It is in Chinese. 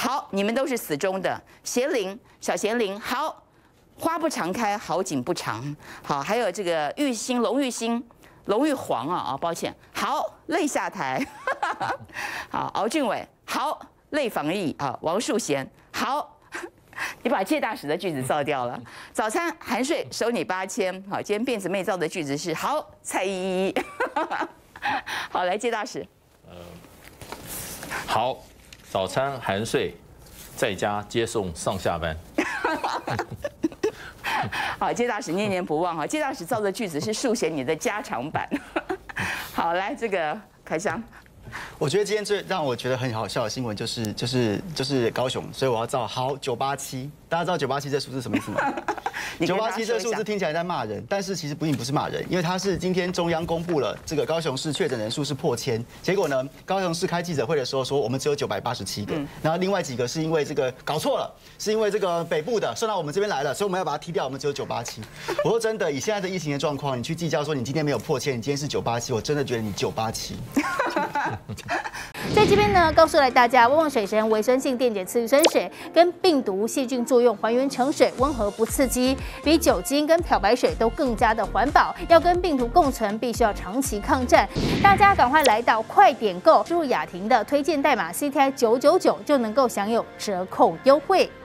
好，你们都是死忠的。贤玲，小贤玲，好，花不常开，好景不长。好，还有这个玉兴，龙玉兴。龙玉皇抱歉，好，泪下台，好，敖俊伟，好，泪防疫王树贤，好，你把谢大使的句子造掉了。早餐含税收你8000，好，今天辫子妹造的句子是好，蔡依依，好，来谢大使， 好，早餐含税，在家接送上下班。 好，谢大使念念不忘哈。谢大使造的句子是速写你的加长版。好，来这个凯翔。 我觉得今天最让我觉得很好笑的新闻就是高雄，所以我要造好987。大家知道987这数字什么意思吗？987这数字听起来在骂人，但是其实并不是骂人，因为它是今天中央公布了这个高雄市确诊人数是破1000，结果呢，高雄市开记者会的时候说我们只有987个，然后另外几个是因为这个搞错了，是因为这个北部的送到我们这边来了，所以我们要把它踢掉，我们只有987。我说真的，以现在的疫情的状况，你去计较说你今天没有破1000，你今天是987，我真的觉得你987。 在这边呢，告诉来大家，旺旺水神维生性电解次氯酸水跟病毒细菌作用还原成水，温和不刺激，比酒精跟漂白水都更加的环保。要跟病毒共存，必须要长期抗战。大家赶快来到快点购，输入雅婷的推荐代码 CTI999就能够享有折扣优惠。